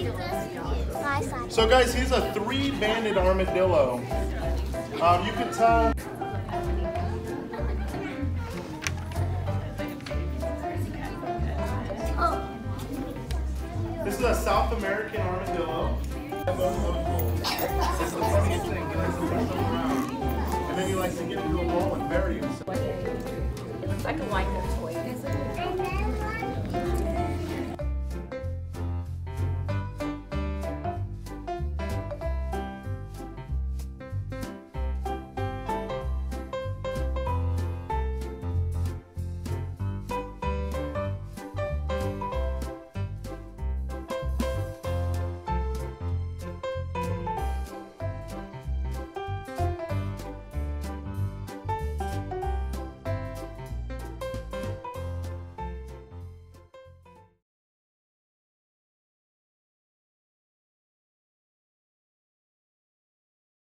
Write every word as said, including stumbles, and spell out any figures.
So guys, he's a three-banded armadillo. Um, you can tell. This is a South American armadillo. It's the funniest thing. He likes to push them around. And then he likes to get into a ball and bury himself. It looks like a Lego toy.